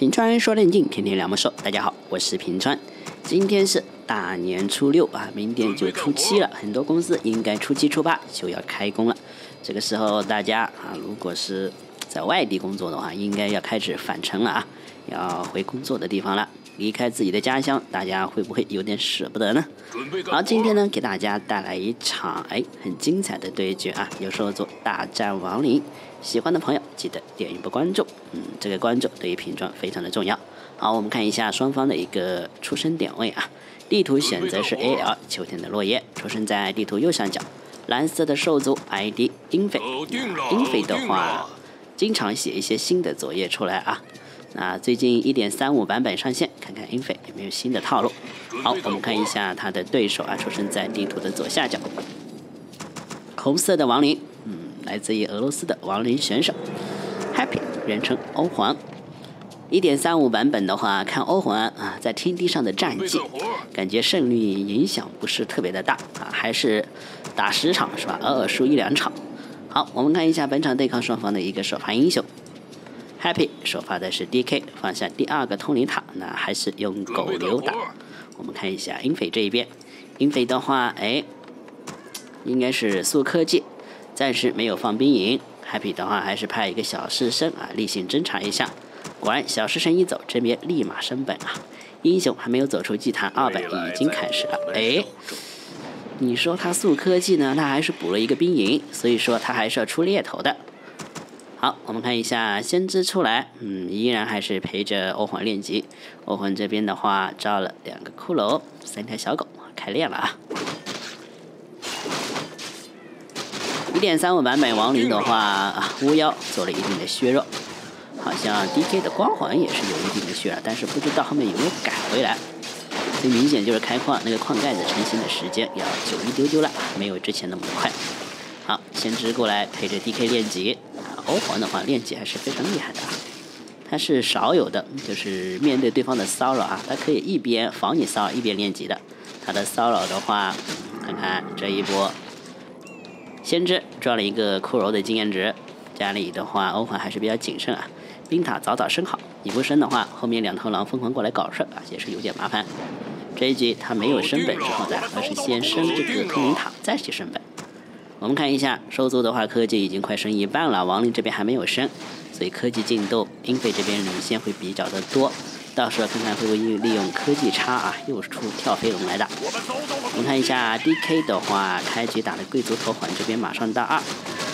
平川说电竞，天天聊魔兽。大家好，我是平川。今天是大年初六啊，明天就初七了，很多公司应该初七初八就要开工了。这个时候大家啊，如果是在外地工作的话，应该要开始返程了啊，要回工作的地方了。离开自己的家乡，大家会不会有点舍不得呢？好，今天呢，给大家带来一场很精彩的对决啊，有兽族大战亡灵。喜欢的朋友记得点一波关注，这个关注对于平川非常的重要。好，我们看一下双方的一个出生点位啊。地图选择是 AL 秋天的落叶，出生在地图右上角。蓝色的兽族 ID 英菲，英菲的话经常写一些新的作业出来啊。那最近 1.35 版本上线，看看英菲有没有新的套路。好，我们看一下他的对手啊，出生在地图的左下角。红色的亡灵，来自于俄罗斯的亡灵选手 Happy， 人称欧皇。1.35 版本的话，看欧皇啊在天地上的战绩，感觉胜率影响不是特别的大啊，还是打10场是吧？偶尔输1-2场。好，我们看一下本场对抗双方的一个首发英雄。Happy 首发的是 DK， 放下第2个通灵塔，那还是用狗流打。我们看一下英菲这一边，英菲的话，应该是速科技，暂时没有放兵营。Happy 的话还是派一个小师生啊，例行侦查一下。果然小师生一走，这边立马升本啊！英雄还没有走出祭坛2本，已经开始了。你说他速科技呢，他还是补了一个兵营，所以说他还是要出猎头的。好，我们看一下先知出来，依然还是陪着欧皇练级。欧皇这边的话招了2个骷髅，3条小狗，开练了啊。1.35 版本亡灵的话，巫妖做了一定的削弱，好像 DK 的光环也是有一定的削弱，但是不知道后面有没有改回来。最明显就是开矿那个矿盖子成型的时间要久一丢丢了，没有之前那么快。好，先知过来陪着 DK 练级。欧皇的话练级还是非常厉害的啊，他是少有的，就是面对对方的骚扰啊，他可以一边防你骚扰一边练级的。他的骚扰的话，看看这一波，先知赚了一个骷髅的经验值。家里的话，欧皇还是比较谨慎啊，兵塔早早升好，你不升的话，后面2头狼疯狂过来搞事啊，也是有点麻烦。这一局他没有升本之后的，而是先升这个通灵塔，再去升本。我们看一下兽族的话，科技已经快升一半了，亡灵这边还没有升，所以科技竞斗，英菲这边领先会比较的多。到时候看看会不会利用科技差啊，又出跳飞龙来打。我们看一下 DK 的话，开局打的贵族头环，这边马上大2。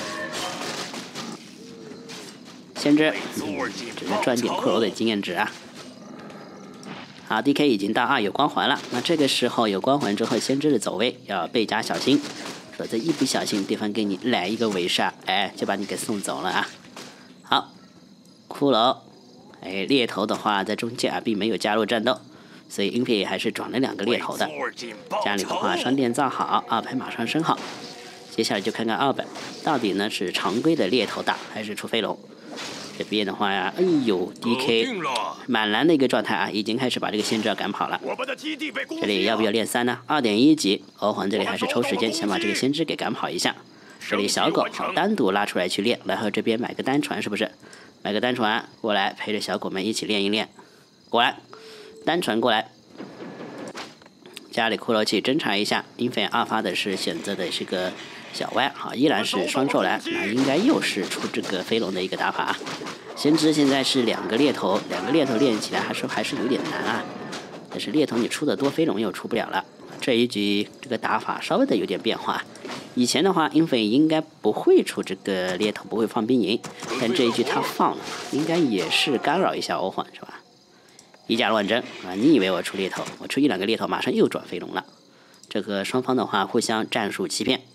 先知，只是赚点骷髅的经验值啊。好 ，DK 已经大2有光环了，那这个时候有光环之后，先知的走位要倍加小心。否则一不小心对方给你来一个围杀，就把你给送走了啊。好，骷髅，猎头的话在中间啊并没有加入战斗，所以英菲还是转了2个猎头的。家里的话商店造好，2排马上升好。接下来就看看2本到底呢是常规的猎头打还是出飞龙。这边的话呀，DK 满蓝的一个状态啊，已经开始把这个先知要赶跑了。这里要不要练3呢？2.1级，欧皇这里还是抽时间先把这个先知给赶跑一下。这里小狗好单独拉出来去练，然后这边买个单传是不是？买个单传过来陪着小狗们一起练一练。果然，单传过来，家里骷髅器侦查一下，英菲2发的是选择的是个小歪，好，依然是双兽蓝，那应该又是出这个飞龙的一个打法啊。先知现在是2个猎头，2个猎头练起来还是有点难啊。但是猎头你出的多，飞龙又出不了了。这一局这个打法稍微的有点变化。以前的话，英菲应该不会出这个猎头，不会放兵营，但这一局他放了，应该也是干扰一下欧皇是吧？以假乱真啊！你以为我出猎头，我出1-2个猎头，马上又转飞龙了。这个双方的话互相战术欺骗。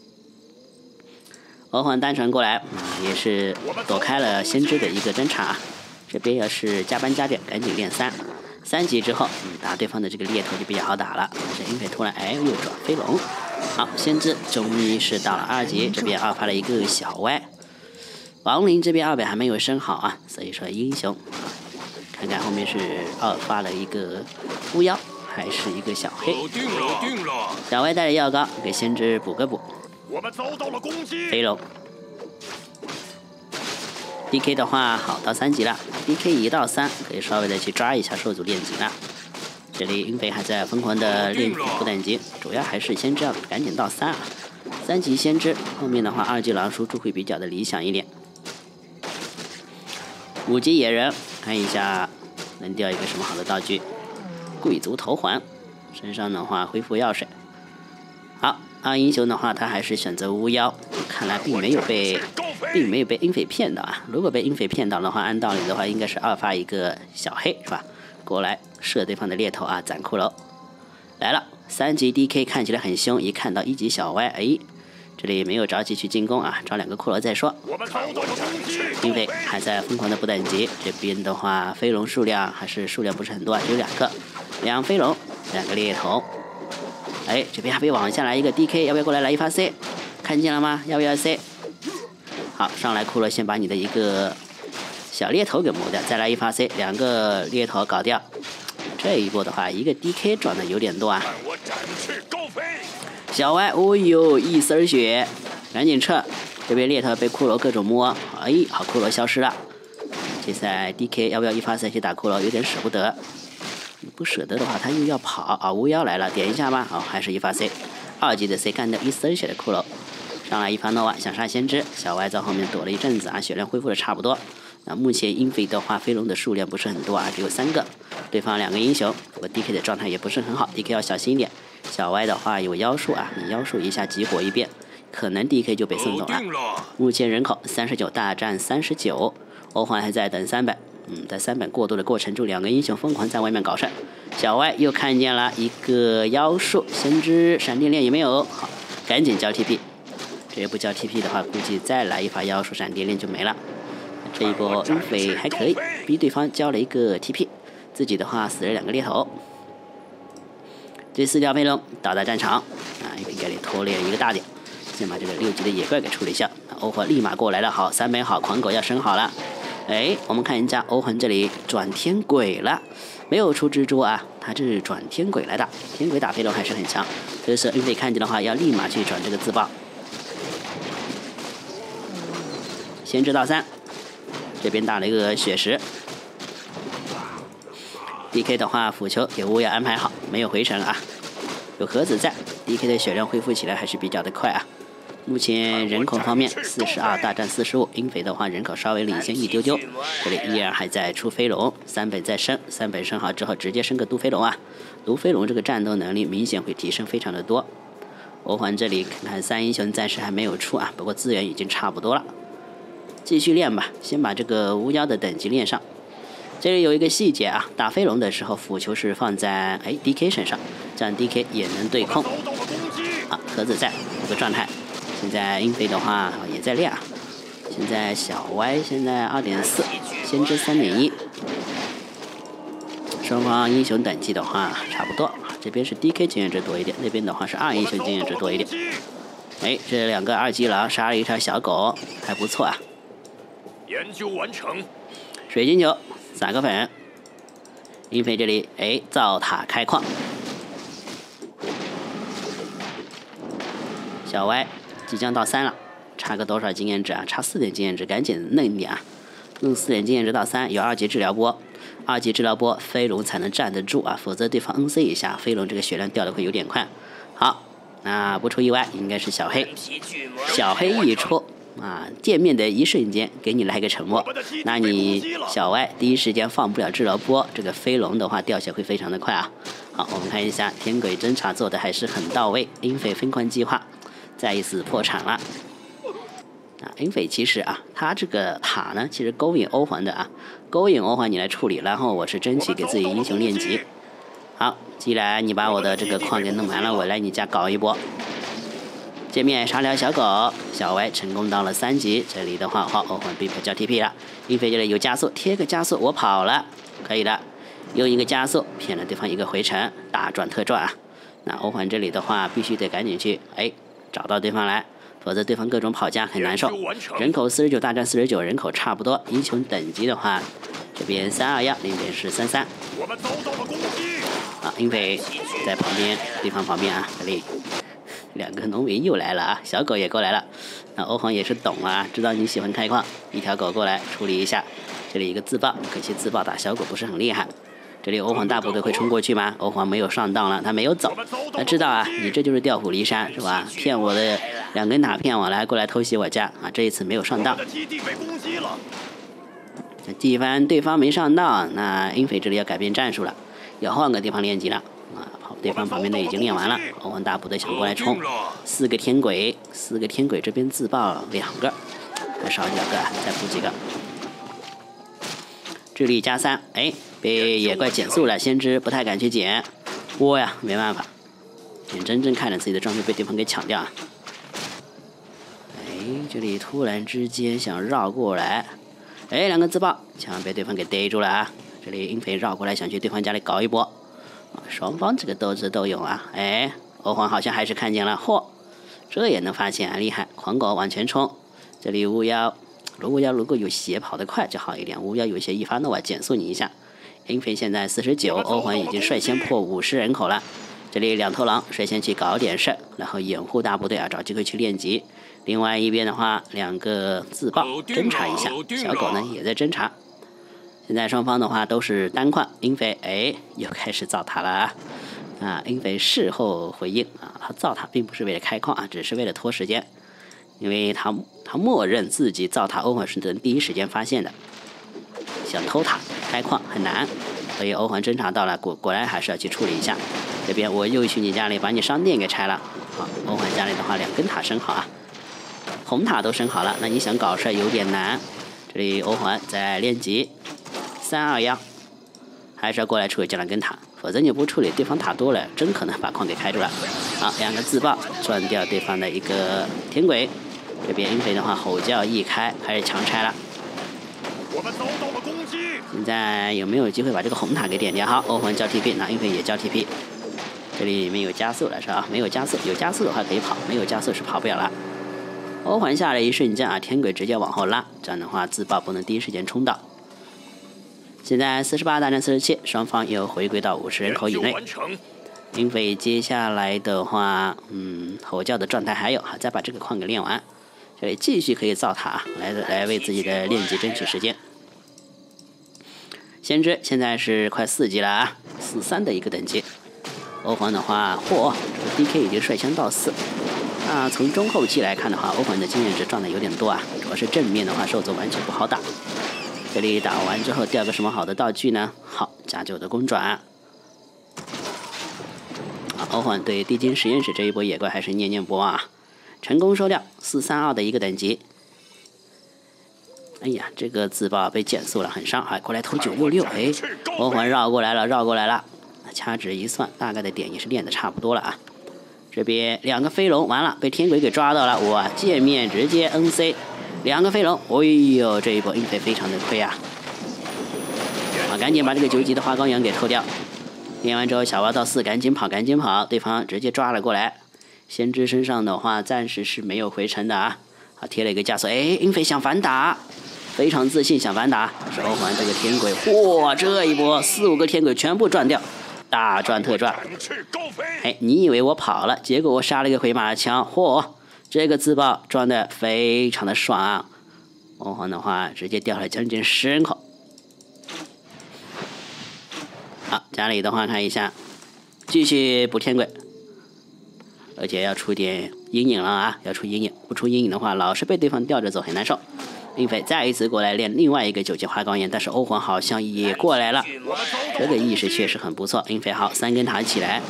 欧皇单传过来，也是躲开了先知的一个侦查。这边要是加班加点，赶紧练3级之后，打对方的这个猎头就比较好打了。这英菲突然又转飞龙，好，先知终于是到了2级，这边2发了一个小歪。亡灵这边2本还没有升好啊，所以说英雄，看看后面是2发了一个巫妖，还是一个小黑。小歪带着药膏给先知补个补。我们遭到了攻击。飞龙， DK 的话，好到3级了 ，DK 1到3可以稍微的去抓一下兽族练级了。这里英菲还在疯狂的练副等级，主要还是先知要赶紧到3啊，3级先知，后面的话2级狼输出会比较的理想一点。5级野人，看一下能掉一个什么好的道具，贵族头环，身上的话恢复药水。好，二英雄的话，他还是选择巫妖，看来并没有被英菲骗到啊。如果被英菲骗到的话，按道理的话，应该是2发一个小黑是吧？过来射对方的猎头啊，斩骷髅来了。3级 DK 看起来很凶，一看到1级小歪，哎，这里没有着急去进攻啊，找2个骷髅再说。英菲还在疯狂的补等级，这边的话飞龙数量不是很多啊，只有2个，2飞龙，2个猎头。哎，这边还被往下来一个 DK， 要不要过来来一发 C？ 看见了吗？要不要 C？ 好，上来骷髅先把你的一个小猎头给磨掉，再来一发 C，2个猎头搞掉。这一波的话，一个 DK 撞的有点多啊。小歪，哦呦，一丝血，赶紧撤！这边猎头被骷髅各种摸，哎，好，骷髅消失了。这赛 DK 要不要一发 C 去打骷髅？有点舍不得。不舍得的话，他又要跑啊！巫妖来了，点一下吧。好，还是一发 C，2级的 C 干掉一丝血的骷髅，上来一发 nova 想杀先知，小歪在后面躲了一阵子啊，血量恢复的差不多。那目前英菲的话，飞龙的数量不是很多啊，只有3个，对方2个英雄，不过 DK 的状态也不是很好 ，DK 要小心一点。小歪的话有妖术啊，你妖术一下激活一遍，可能 DK 就被送走了。目前人口39大战39，欧皇还在等3本。在3本过渡的过程中，2个英雄疯狂在外面搞事。小歪又看见了一个妖术，先知闪电链也没有，好，赶紧交 TP。这不交 TP 的话，估计再来一发妖术闪电链就没了。这一波英菲还可以，逼对方交了一个 TP， 自己的话死了2个猎头。这4条飞龙到达战场啊，英菲这里拖累了一个大点，先把这个6级的野怪给处理一下。欧皇立马过来了，好，3本好，狂狗要升好了。哎，我们看一下欧魂这里转天鬼了，没有出蜘蛛啊，他这是转天鬼来打，天鬼打飞龙还是很强。这时候英菲看见的话，要立马去转这个自爆。先知到3，这边打了一个血石。DK 的话，辅球给巫妖安排好，没有回城啊，有盒子在 ，DK 的血量恢复起来还是比较的快啊。目前人口方面42大战45，英菲的话人口稍微领先一丢丢，这里依然还在出飞龙，3本再升，3本升好之后直接升个毒飞龙啊，毒飞龙这个战斗能力明显会提升非常的多。欧皇这里看看3英雄暂时还没有出啊，不过资源已经差不多了，继续练吧，先把这个巫妖的等级练上。这里有一个细节啊，打飞龙的时候辅球是放在DK 身上，这样 DK 也能对控。啊，盒子在这个状态。现在英菲的话也在练啊，现在小歪现在2.4，先知3.1，双方英雄等级的话差不多，这边是 DK 经验值多一点，那边的话是2英雄经验值多一点。哎，这2个2级狼杀了一条小狗，还不错啊。 研究完成。 水晶球3个粉，英菲这里造塔开矿，小歪即将到3了，差个多少经验值啊？差4点经验值，赶紧弄一点啊！弄4点经验值到3，有2级治疗波，2级治疗波飞龙才能站得住啊，否则对方 NC 一下，飞龙这个血量掉的会有点快。好，那不出意外，应该是小黑。小黑一出啊，见面的一瞬间给你来个沉默，那你小歪第一时间放不了治疗波，这个飞龙的话掉血会非常的快啊。好，我们看一下天鬼侦察做的还是很到位，英菲疯狂计划。再一次破产了啊！英菲其实啊，他这个塔呢，其实勾引欧皇的啊，勾引欧皇你来处理，然后我是争取给自己英雄练级。好，既然你把我的这个矿给弄完了，我来你家搞一波。见面杀条小狗，小歪成功到了3级。这里的话，好，欧皇被迫交 TP 了。英菲这里有加速，贴个加速，我跑了，可以的。用一个加速骗了对方一个回城，大赚特赚啊！那欧皇这里的话，必须得赶紧去找到对方来，否则对方各种跑家很难受。人口49大战49，人口差不多。英雄等级的话，这边321，那边是33。 我们遭到了攻击。 啊，英菲在旁边，对方旁边啊，这里两个农民又来了啊，小狗也过来了。那欧皇也是懂啊，知道你喜欢开矿，一条狗过来处理一下。这里一个自爆，可惜自爆打小狗不是很厉害。这里欧皇大部队会冲过去吗？欧皇没有上当了，他没有走。他知道啊，你这就是调虎离山是吧？骗我的2根塔，骗我来过来偷袭我家啊！这一次没有上当。地方对方没上当，那英菲这里要改变战术了，要换个地方练级了啊！对方旁边的已经练完了，欧皇大部队想过来冲，4个天鬼这边自爆2个，还少2个，再补几个。智力加3，哎，被野怪减速了，先知不太敢去捡，窝呀，没办法，眼睁睁看着自己的装备被对方给抢掉啊！哎，这里突然之间想绕过来，哎，2个自爆，千万被对方给逮住了啊！这里英菲绕过来想去对方家里搞一波，啊，双方这个斗智斗勇啊！哎，欧皇好像还是看见了，嚯，这也能发现啊，厉害！狂狗往前冲，这里巫妖。巫妖如果有血跑得快就好一点，巫妖有一些一发诺瓦减速你一下。英菲现在49，欧皇已经率先破50人口了。这里2头狼率先去搞点事，然后掩护大部队啊，找机会去练级。另外一边的话，2个自爆侦查一下，小狗呢也在侦查。现在双方的话都是单矿，英菲哎又开始造塔了啊！英菲事后回应啊，他造塔并不是为了开矿啊，只是为了拖时间。因为他默认自己造塔，欧皇是能第一时间发现的。想偷塔开矿很难，所以欧皇侦查到了，果然还是要去处理一下。这边我又去你家里把你商店给拆了。好，欧皇家里的话2根塔升好啊，红塔都升好了，那你想搞事有点难。这里欧皇在练级，321，还是要过来处理这2根塔，否则你不处理，对方塔多了，真可能把矿给开住了。好，2个自爆赚掉对方的一个天鬼。这边英菲的话吼叫一开，开始强拆了。 我们遭到了攻击。 现在有没有机会把这个红塔给点掉？好，欧皇交 TP， 那英菲也交 TP。这里面有加速了是吧？没有加速，有加速的话可以跑，没有加速是跑不了了。欧皇下来一瞬间啊，天鬼直接往后拉，这样的话自爆不能第一时间冲到。现在48大战47，双方又回归到50人口以内。英菲接下来的话，吼叫的状态还有，好，再把这个矿给练完，这里继续可以造塔，来为自己的练级争取时间。先知现在是快4级了啊，43的一个等级。欧皇的话，嚯，这个 DK 已经率先到4。那从中后期来看的话，欧皇的经验值赚的有点多啊，主要是正面的话兽族完全不好打。这里打完之后掉个什么好的道具呢？好，加9的公转。欧皇对地精实验室这一波野怪还是念念不忘啊，成功收掉432的一个等级。哎呀，这个自爆被减速了，很伤，过来偷966，哎，欧皇绕过来了，掐指一算，大概的点也是练的差不多了啊。这边2个飞龙完了，被天鬼给抓到了，哇，见面直接 NC， 2个飞龙，哎呦，这一波英菲非常的亏啊，赶紧把这个9级的花岗岩给偷掉。练完之后，小蛙到4，赶紧跑，对方直接抓了过来。先知身上的话，暂时是没有回城的啊。好，贴了一个加速，哎，英菲想反打，非常自信想反打，是欧皇这个天鬼，哇，这一波4、5个天鬼全部赚掉，大赚特赚。哎，你以为我跑了，结果我杀了一个回马枪，嚯，这个自爆赚的非常的爽啊。欧皇的话，直接掉了将近10人口。好，家里的话看一下，继续补天鬼，而且要出点阴影了啊！要出阴影，不出阴影的话，老是被对方吊着走，很难受。英菲再一次过来练另外一个9级花岗岩，但是欧皇好像也过来了，这个意识确实很不错。英菲好，3根塔起来，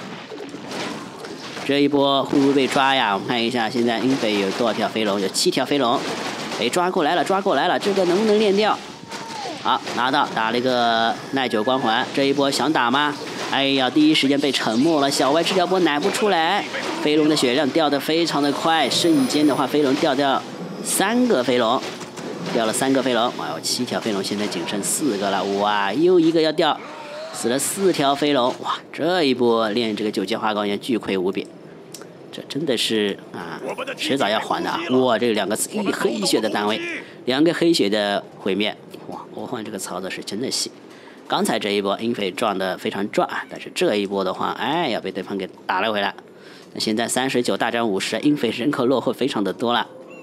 这一波会不会被抓呀？我们看一下，现在英菲有多少条飞龙？有7条飞龙，哎，抓过来了，这个能不能练掉？好，拿到，打了一个耐久光环，这一波想打吗？哎呀，第一时间被沉默了，小歪这条波奶不出来，飞龙的血量掉得非常的快，瞬间的话飞龙掉3个飞龙，掉了3个飞龙，哇，7条飞龙现在仅剩4个了，哇，又一个要掉，死了4条飞龙，哇，这一波练这个9级花岗岩巨亏无比，这真的是啊，迟早要还的啊！哇，这2个黑血的单位，2个黑血的毁灭，哇，欧皇这个操作是真的细。刚才这一波英菲撞的非常赚，但是这一波的话，哎，要被对方给打了回来。 那现在39大战50，英菲人口落后非常的多了。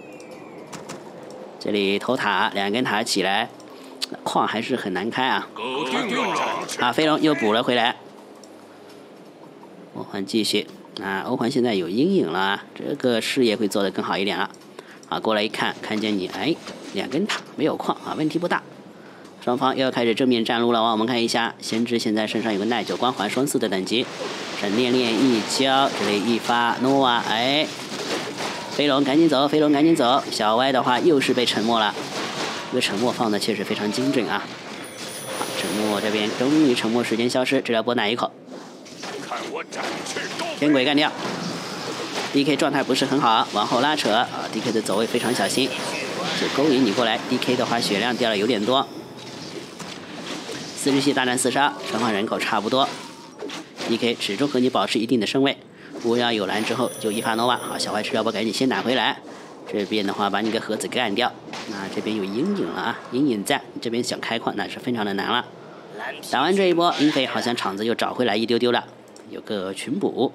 这里偷塔，2根塔起来，矿还是很难开啊。啊，飞龙又补了回来。欧环继续，啊，欧环现在有阴影了，这个视野会做得更好一点了。啊，过来一看，看见你，哎，2根塔没有矿啊，问题不大。双方又要开始正面战撸了啊！我们看一下，先知现在身上有个耐久光环双4的等级，闪电链一交，这里一发 Nova， 哎，飞龙赶紧走，飞龙赶紧走。小歪的话又是被沉默了，这个沉默放的确实非常精准啊！好，沉默这边终于沉默时间消失，治疗波奶一口， 看我展翅高飞！ 天鬼干掉。DK 状态不是很好，往后拉扯啊 ！DK 的走位非常小心，就勾引你过来。DK 的话血量掉了有点多。4日系大战4杀，双方人口差不多。DK 始终和你保持一定的身位，巫妖有蓝之后就一发 Nova。好，小坏治疗波赶紧先打回来。这边的话把你个盒子干掉。那这边有阴影了啊，阴影在，你这边想开矿那是非常的难了。打完这一波，英菲好像场子又找回来一丢丢了，有个群补。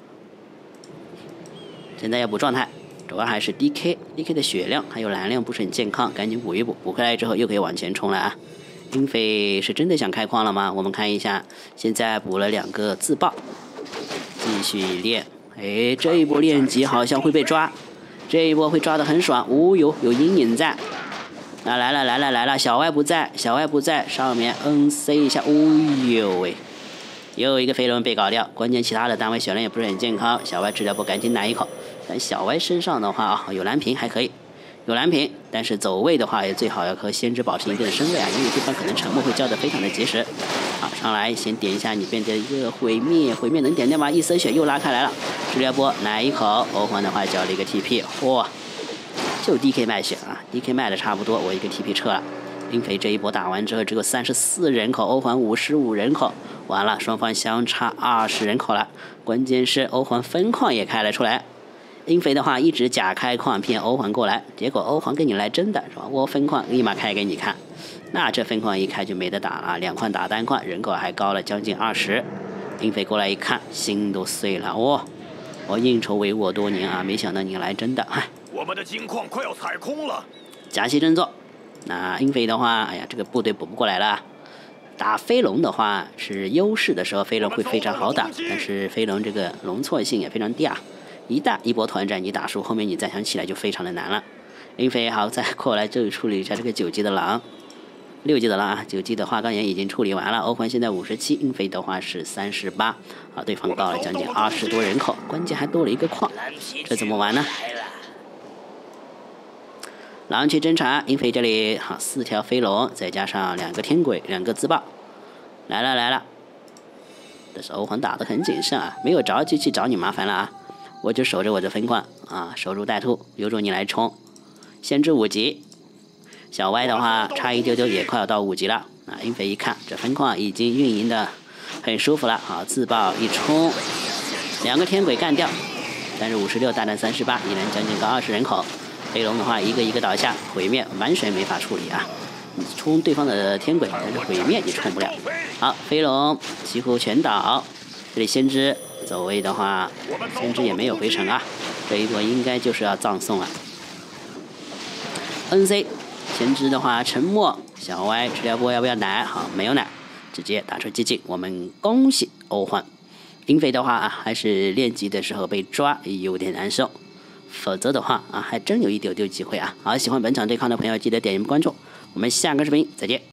现在要补状态，主要还是 DK 的血量还有蓝量不是很健康，赶紧补一补，补回来之后又可以往前冲了啊。英菲是真的想开矿了吗？我们看一下，现在补了2个自爆，继续练。哎，这一波练级好像会被抓，这一波会抓得很爽。哦呦，有阴影在。啊，来了，小歪不在，上面 NC 一下。哦呦喂，又一个飞龙被搞掉，关键其他的单位血量也不是很健康。小歪治疗波赶紧奶一口，但小歪身上的话啊，有蓝屏还可以。有蓝屏，但是走位的话也最好要和先知保持一定的身位啊，因为对方可能沉默会交得非常的及时。好，上来先点一下你变的一个毁灭能点掉吗？一丝血又拉开来了，治疗波奶一口，欧环的话交了一个 TP， 嚯，就 DK 卖血啊 ，DK 卖的差不多，我一个 TP 撤了。英菲这一波打完之后只有34人口，欧环55人口，完了，双方相差20人口了，关键是欧环分矿也开了出来。英菲的话一直假开矿骗欧环过来，结果欧环跟你来真的是吧？我分矿立马开给你看，那这分矿一开就没得打了，2矿打单矿，人口还高了将近20。英菲过来一看，心都碎了，我应酬为我多年啊，没想到你来真的，哎， 我们的金矿快要踩空了， 假戏真做。那英菲的话，哎呀，这个部队补不过来了。打飞龙的话是优势的时候，飞龙会非常好打，但是飞龙这个容错性也非常低啊。一波团战你打输，后面你再想起来就非常的难了。英菲好再过来这里处理一下这个9级的狼，6级的狼啊，9级的花岗岩已经处理完了。欧环现在57，英菲的话是38，啊，对方到了将近20多人口，关键还多了一个矿，这怎么玩呢？狼去侦查，英菲这里好4条飞龙，再加上2个天鬼，2个自爆，来了。但是欧环打得很谨慎啊，没有着急去找你麻烦了啊。我就守着我的分矿啊，守株待兔，留住你来冲。先知5级，小歪的话差一丢丢也快要到5级了啊。英菲一看这分矿已经运营的很舒服了，好自爆一冲，2个天鬼干掉，但是56大战38，依然将近个20人口。飞龙的话一个一个倒下，毁灭完全没法处理啊！你冲对方的天鬼，但是毁灭你冲不了。好，飞龙几乎全倒，这里先知。走位的话，先知也没有回城啊，这一波应该就是要葬送了。NC 先知的话沉默，小歪治疗波要不要奶？好，没有奶，直接打出激进。我们恭喜欧环。英菲的话啊，还是练级的时候被抓有点难受，否则的话啊，还真有一丢丢机会啊。好，喜欢本场对抗的朋友记得点一关注，我们下个视频再见。